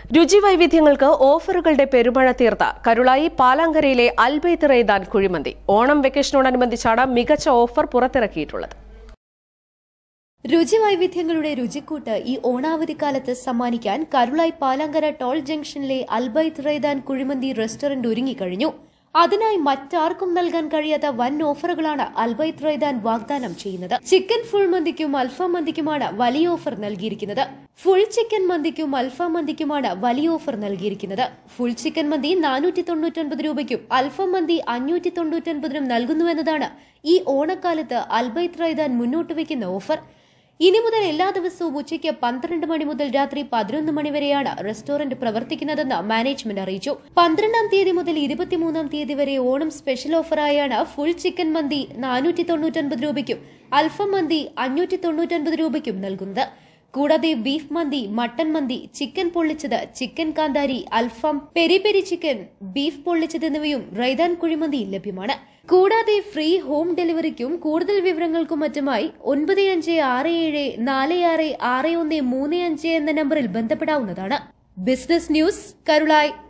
രുചിവൈവിധ്യങ്ങൾക്ക് ഓഫറുകളുടെ പെരുമഴ തീർത്ത കരുളായി പാലാങ്കരയിലെ അൽബൈത്ത് റൈദാൻ കുഴിമന്തി ഓണം വെക്കേഷനോടനുബന്ധിച്ചാണ് മികച്ച ഓഫർ പുറത്തിറക്കിയിട്ടുള്ളത്. രുചിവൈവിധ്യങ്ങളുടെ രുചിക്കൂട്ട് ഈ ഓണാവധിക്കാലത്ത് സമ്മാനിക്കാൻ കരുളായി പാലാങ്കര ടോൾ ജംഗ്ഷനിലെ അൽബൈത്ത് റൈദാൻ കുഴിമന്തി റെസ്റ്റോറന്റ് ഒരുങ്ങിക്കഴിഞ്ഞു. അതിനായി മറ്റാർക്കും നൽകാൻ കഴിയാത്ത വൻ ഓഫറുകളാണ് അൽബൈത്ത് റൈദാൻ വാഗ്ദാനം ചെയ്യുന്നത്. ചിക്കൻ ഫുൾ മന്തിക്കും അൽഫാം മന്തിക്കുമാണ് വലിയ ഓഫർ നൽകിയിരിക്കുന്നത്. ഫുൾ ചിക്കൻ മന്തിക്കും അൽഫാം മന്തിക്കുമാണ് വലിയ ഓഫർ നൽകിയിരിക്കുന്നത്. ഫുൾ ചിക്കൻ മന്തി 499 രൂപയ്ക്കും അൽഫാം മന്തി 599 നൽകുന്നുവെന്നതാണ് ഈ ഓണക്കാലത്ത് അൽബൈത്ത് റൈദാൻ മുന്നോട്ട് വയ്ക്കുന്ന ഓഫർ. ഇനി മുതൽ എല്ലാ ദിവസവും ഉച്ചയ്ക്ക് 12 മണി മുതൽ രാത്രി 11 മണി വരെയാണ് റെസ്റ്റോറന്റ് പ്രവർത്തിക്കുന്നതെന്ന് മാനേജ്മെന്റ് അറിയിച്ചു. 12-ാം തീയതി മുതൽ 23-ാം തീയതി വരെ ഓണം സ്പെഷ്യൽ ഓഫറായാണ് ഫുൾ ചിക്കൻ മന്തി 499 രൂപയ്ക്കും അൽഫാം മന്തി 599 രൂപയ്ക്കും നൽകുന്നത്. കൂടാതെ ബീഫ് മന്തി, മട്ടൻ മന്തി, ചിക്കൻ പൊള്ളിച്ചത്, ചിക്കൻ കാന്താരി, അൽഫാം, പെരി പെരി ചിക്കൻ, ബീഫ് പൊള്ളിച്ചത് എന്നിവയും റൈദാൻ കുഴിമന്തി ലഭ്യമാണ്. കൂടാതെ ഫ്രീ ഹോം ഡെലിവറിക്കും കൂടുതൽ വിവരങ്ങൾക്കും മറ്റുമായി 9567466135 എന്ന നമ്പറിൽ ബന്ധപ്പെടാവുന്നതാണ്. Business news, Karulai.